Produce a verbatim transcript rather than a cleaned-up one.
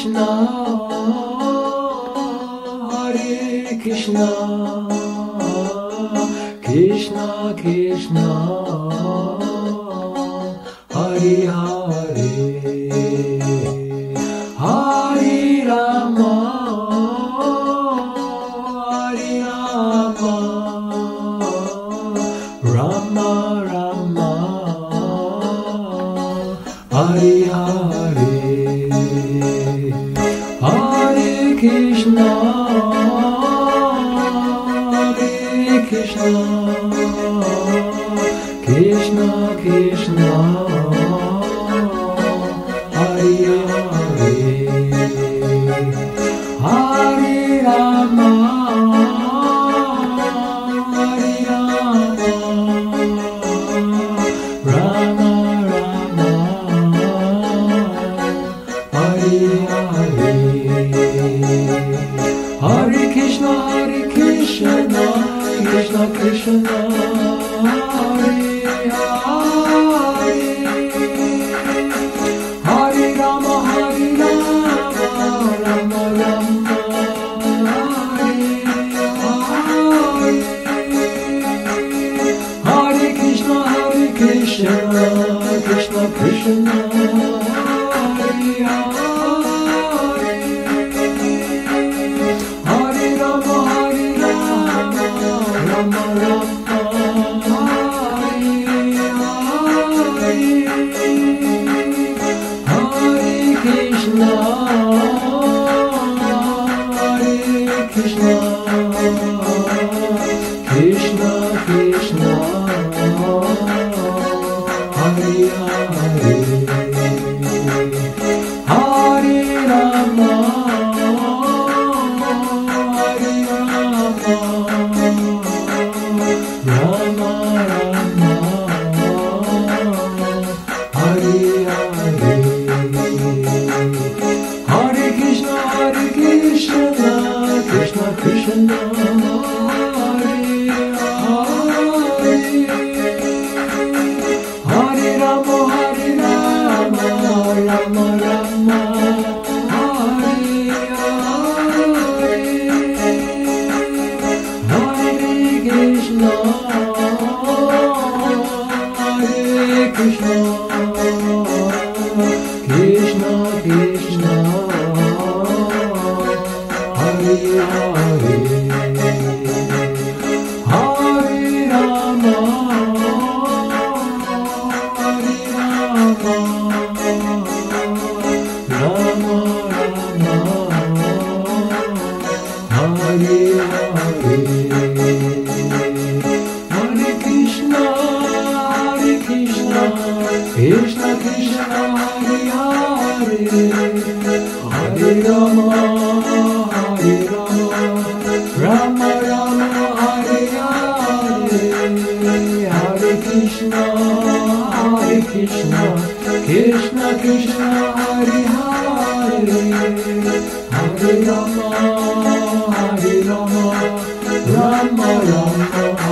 Krishna, Hare Krishna, Krishna Krishna, Hare Hare, Hare Rama, Hare Rama, Rama Rama, Hare Hare, Hare Krishna, Hare Krishna, Krishna Krishna, Hare Hare, Hare Rama, Hare Rama, Rama Rama, Hare Hare, Hare Krishna, Hare Krishna, Krishna Krishna, Hare Hare, Hare Rama, Hare Rama, Rama Rama, Hare Hare, Hare Krishna, Hare Krishna, Krishna Krishna, Hare Hare, Hare Rama, Hare Rama, Rama Rama, Hare Hare, Hare Krishna, Hare Krishna, Krishna Krishna, Hare Hare, Hare Rama, Hare Rama, Rama Rama, Hare Hare, Hare Krishna, Hare Krishna, Krishna Krishna, Hare Hare, Hare Rama, Hare Rama, Rama Rama, Hare Hare, Hare Krishna, Hare Krishna, Krishna Krishna, Hare Hare, Hare Rama, Hare Rama, Rama Rama, Hare Hare, Hare Krishna, Hare Krishna, Krishna Krishna, Hare Hare, Hare Rama, Hare Rama, Rama Rama, Hare Hare, Hare Krishna, Hare Krishna, Krishna Krishna, Hare Hare, Hare Rama, Hare Rama, Rama Rama,